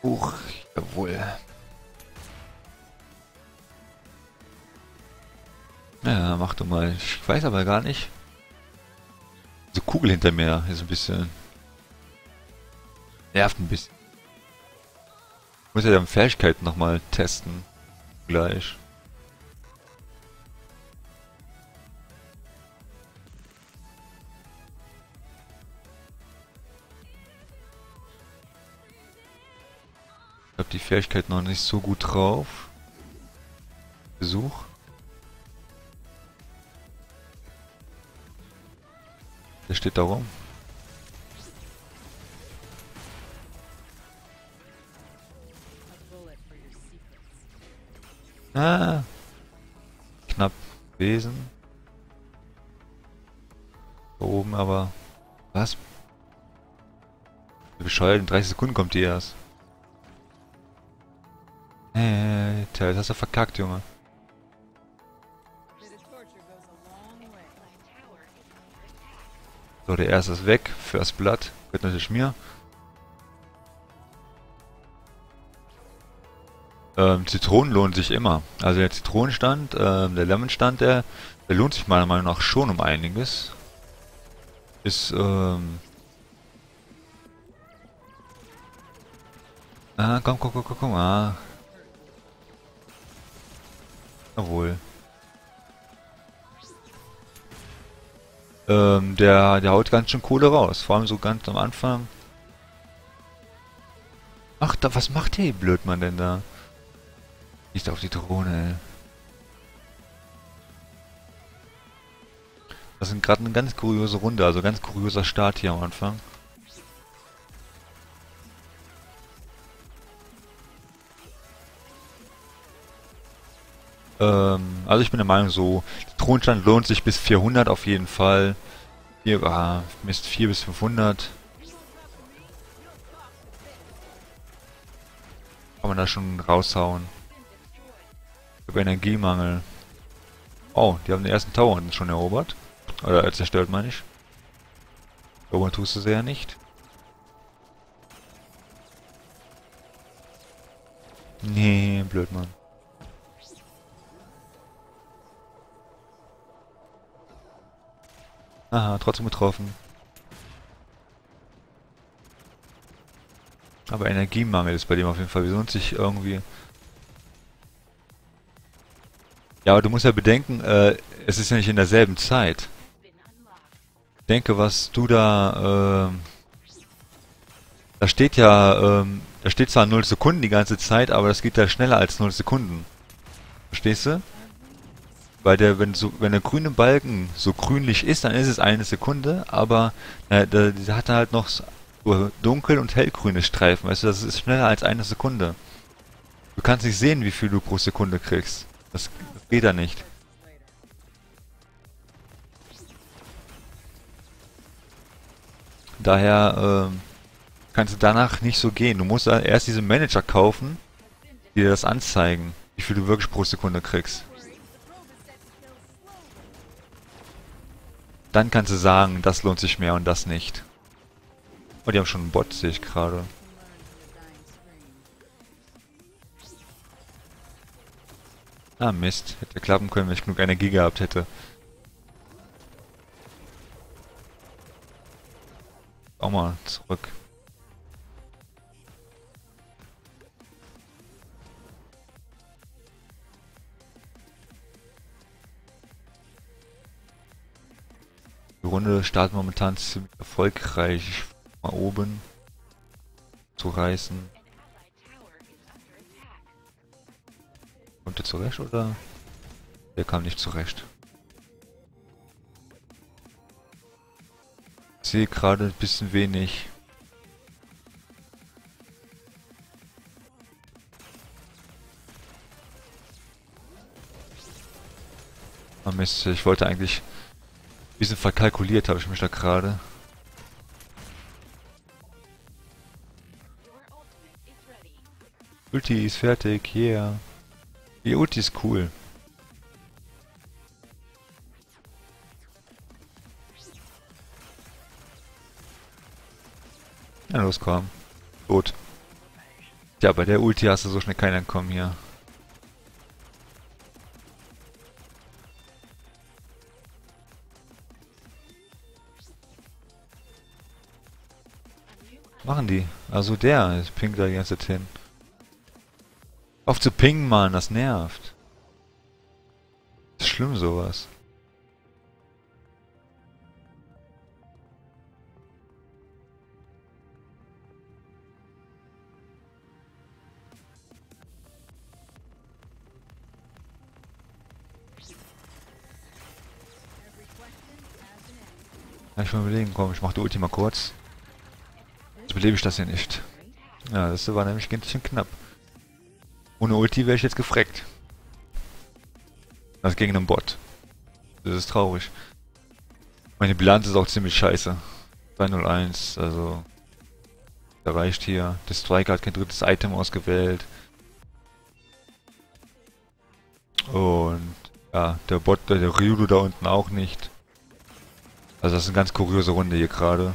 Huch, jawohl. Ja, mach du mal. Ich weiß aber gar nicht. So Kugel hinter mir ist ein bisschen. Nervt ein bisschen. Ich muss ja dann Fähigkeiten nochmal testen. Gleich. Ich habe die Fähigkeit noch nicht so gut drauf. Besuch. Der steht da rum. Ah, knapp gewesen. Da oben, aber. Was? Wie bescheuert, in 30 Sekunden kommt die erst. Tja, das hast du verkackt, Junge. So, der erste ist weg. First Blood. Gehört natürlich mir. Zitronen lohnen sich immer. Also der Zitronenstand, der Lemonstand, der lohnt sich meiner Meinung nach schon um einiges. Ist, komm, komm, komm, komm, komm, jawohl. Der haut ganz schön Kohle raus. Vor allem so ganz am Anfang. Ach, da, was macht der Blödmann denn da? Nicht auf die Drohne, ey. Das ist gerade eine ganz kuriose Runde, also ganz kurioser Start hier am Anfang. Also ich bin der Meinung so, Thronstand lohnt sich bis 400 auf jeden Fall. Hier, Mist, 4 bis 500. Kann man da schon raushauen. Ich habe Energiemangel. Oh, die haben den ersten Tower unten schon erobert. Oder zerstört, meine ich. Erobern tust du sie ja nicht. Nee, blöd, Mann. Aha, trotzdem getroffen. Aber Energiemangel ist bei dem auf jeden Fall. Wir sind sich irgendwie. Ja, aber du musst ja bedenken, es ist ja nicht in derselben Zeit. Ich denke, was du da, da steht zwar 0 Sekunden die ganze Zeit, aber das geht ja schneller als 0 Sekunden. Verstehst du? Weil wenn der grüne Balken so grünlich ist, dann ist es 1 Sekunde, aber der hat halt noch so dunkel- und hellgrüne Streifen, weißt du, das ist schneller als 1 Sekunde. Du kannst nicht sehen, wie viel du pro Sekunde kriegst. Das geht da nicht. Daher kannst du danach nicht so gehen. Du musst dann erst diese Manager kaufen, die dir das anzeigen, wie viel du wirklich pro Sekunde kriegst. Dann kannst du sagen, das lohnt sich mehr und das nicht. Oh, die haben schon einen Bot, sehe ich gerade. Ah, Mist. Hätte klappen können, wenn ich genug Energie gehabt hätte. Auch mal zurück. Die Runde startet momentan ziemlich erfolgreich. Mal oben zu reißen. Kommt der zurecht oder? Der kam nicht zurecht. Ich sehe gerade ein bisschen wenig. Ah Mist, ich wollte eigentlich ein bisschen verkalkuliert, habe ich mich da gerade. Ulti ist fertig, yeah. Die Ulti ist cool. Ja, los, komm. Tot. Ja, bei der Ulti hast du so schnell keinen entkommen hier. Machen die. Also der pinkt da die ganze Zeit hin. Auf zu pingen, Mann, das nervt. Das ist schlimm sowas. Kann ich mal überlegen, komm, ich mach die Ulti mal kurz. Jetzt belebe ich das hier nicht. Ja, das war nämlich ein bisschen knapp. Ohne Ulti wäre ich jetzt gefreckt. Das gegen einen Bot. Das ist traurig. Meine Bilanz ist auch ziemlich scheiße. 201, also... Der reicht hier. Der Striker hat kein drittes Item ausgewählt. Und... Ja, der Bot, der Ryudo da unten auch nicht. Also das ist eine ganz kuriose Runde hier gerade.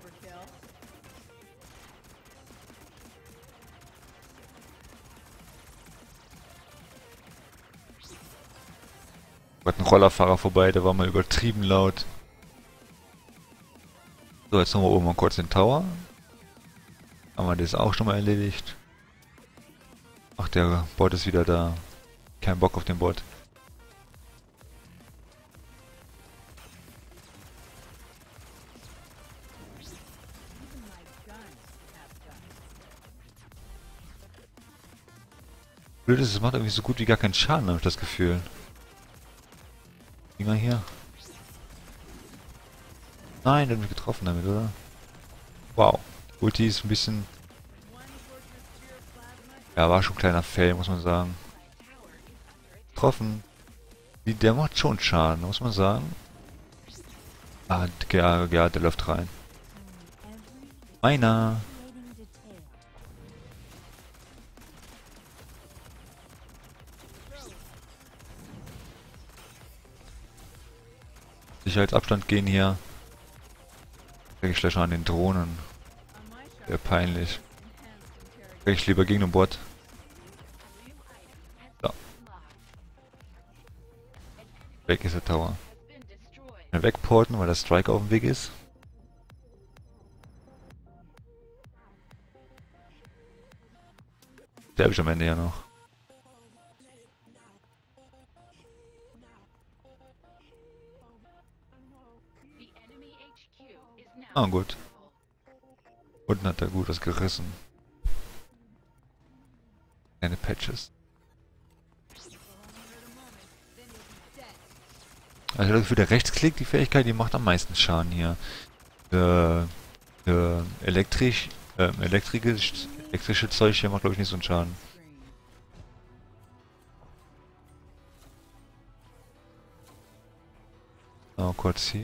Da war ein Rollerfahrer vorbei, der war mal übertrieben laut. So, jetzt nochmal oben mal kurz den Tower. Haben wir das auch schon mal erledigt. Ach, der Bot ist wieder da. Kein Bock auf den Bot. Blöd ist, es macht irgendwie so gut wie gar keinen Schaden, habe ich das Gefühl. Dinger hier. Nein, der hat mich getroffen damit, oder? Wow. Ulti ist ein bisschen... Ja, war schon ein kleiner Fail, muss man sagen. Getroffen. Der macht schon Schaden, muss man sagen. Ah, ja, der läuft rein. Meiner. Sicherheitsabstand gehen hier. Krieg ich gleich an den Drohnen. Sehr peinlich. Krieg ich lieber gegen den Bot. So. Weg ist der Tower. Wegporten, weil der Striker auf dem Weg ist. Sterbe ich am Ende ja noch. Ah, gut. Unten hat er gut was gerissen. Keine Patches. Also das für der Rechtsklick, die Fähigkeit, die macht am meisten Schaden hier. Elektrische Zeug hier macht glaube ich nicht so einen Schaden. So, kurz hier.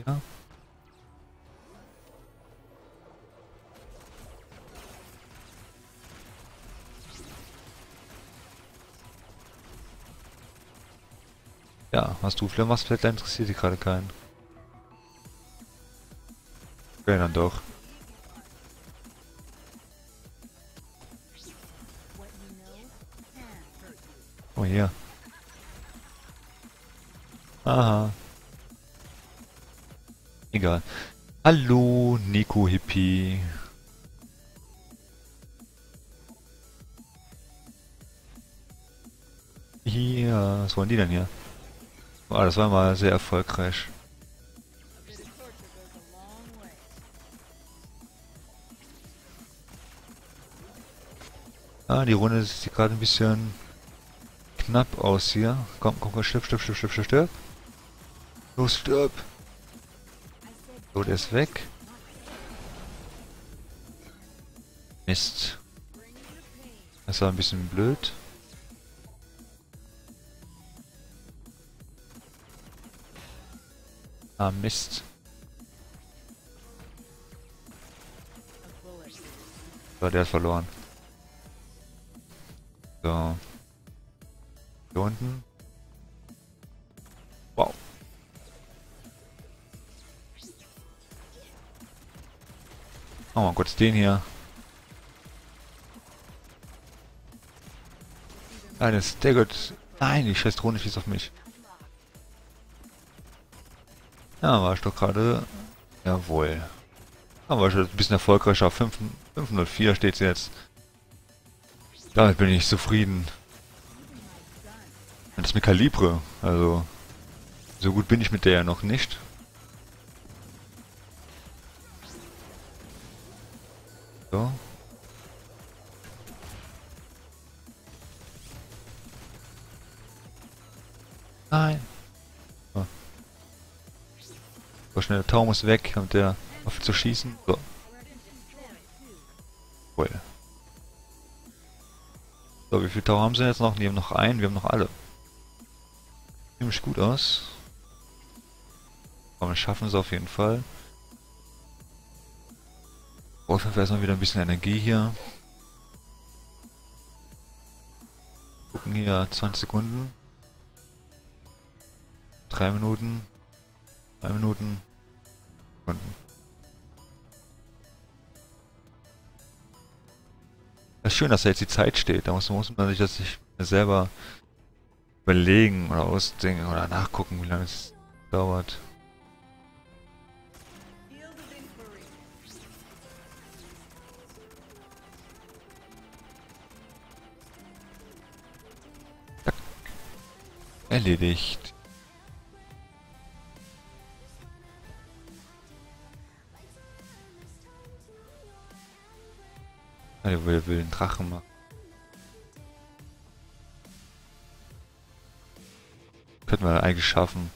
Ja, was du Flair machst, vielleicht interessiert dich gerade keinen. Okay, dann doch. Oh, hier. Aha. Egal. Hallo, Nico Hippie. Hier, was wollen die denn hier? Ah, das war mal sehr erfolgreich. Ah, die Runde sieht gerade ein bisschen knapp aus hier. Komm, komm, komm, stirb, stirb, stirb, stirb, stirb, stirb. Los, stirb. So, der ist weg. Mist. Das war ein bisschen blöd. Ah, Mist. So, der hat verloren. So. Hier unten. Wow. Oh mal kurz den hier. Alles, der Gott. Nein, die scheiß Drohne schießt auf mich. Ja, war ich doch gerade. Jawohl. Aber schon ein bisschen erfolgreicher. 504 steht jetzt. Damit bin ich zufrieden. Und das mit Kalibre. Also, so gut bin ich mit der ja noch nicht. So. Nein. So, so schnell, der Tower muss weg, und der auf zu schießen. So. Cool. So, wie viele Tower haben sie jetzt noch? Die haben noch einen, wir haben noch alle. Ziemlich gut aus. Aber wir schaffen es auf jeden Fall. Brauchen wir erstmal wieder ein bisschen Energie hier. Gucken hier, 20 Sekunden. 3 Minuten. 3 Minuten. Sekunden. Das ist schön, dass da jetzt die Zeit steht. Da muss man sich das sich selber überlegen oder ausdenken oder nachgucken, wie lange es dauert. Zack. Erledigt. Der will einen Drachen machen. Könnten wir eigentlich schaffen.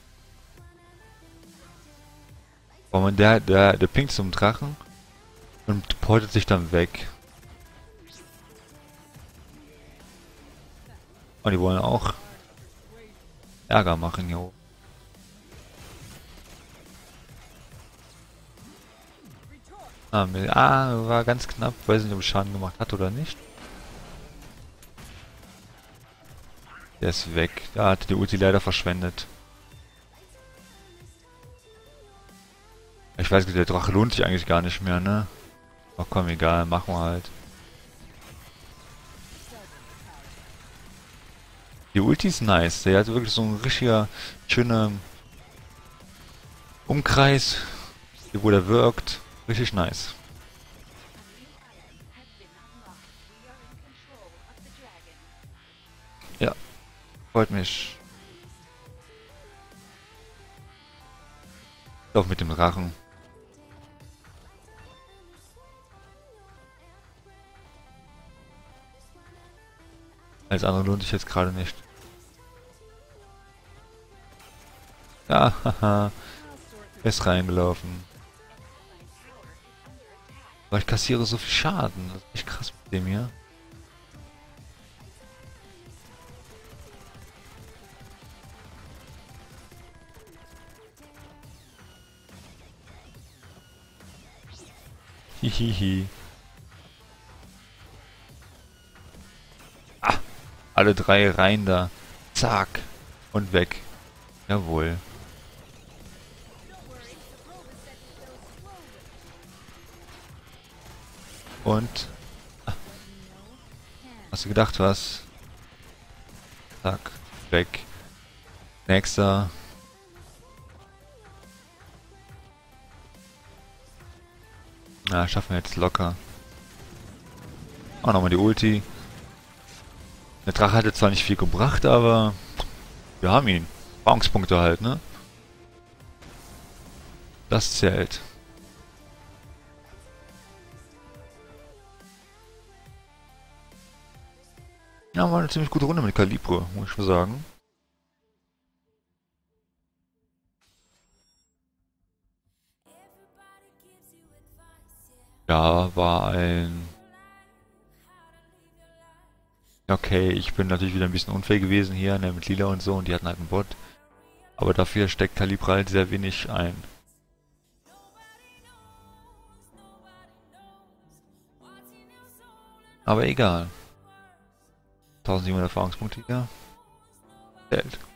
Aber man, der pinkt zum Drachen und portet sich dann weg. Und die wollen auch Ärger machen hier oben. War ganz knapp. Weiß nicht, ob es Schaden gemacht hat oder nicht. Der ist weg. Da hat die Ulti leider verschwendet. Ich weiß nicht, der Drache lohnt sich eigentlich gar nicht mehr, ne? Ach komm, egal, machen wir halt. Die Ulti ist nice. Der hat wirklich so ein richtiger, schöner Umkreis, wo der wirkt. Richtig nice. Ja, freut mich. Auch mit dem Drachen. Alles andere lohnt sich jetzt gerade nicht. Ja, haha. Ist reingelaufen. Aber ich kassiere so viel Schaden. Das ist echt krass mit dem hier. Hihihi. Ah, alle drei rein da. Zack. Und weg. Jawohl. Und... Ah, hast du gedacht, was? Zack. Weg. Nächster. Na, schaffen wir jetzt locker. Auch nochmal die Ulti. Der Drache hatte zwar nicht viel gebracht, aber wir haben ihn. Erfahrungspunkte halt, ne? Das zählt. Ja, war eine ziemlich gute Runde mit Kalibre, muss ich mal sagen. Ja, war ein... Okay, ich bin natürlich wieder ein bisschen unfair gewesen hier, ne, mit Lila und so, und die hatten halt einen Bot. Aber dafür steckt Kalibre halt sehr wenig ein. Aber egal. 1700 Erfahrungspunkte hier. Zählt.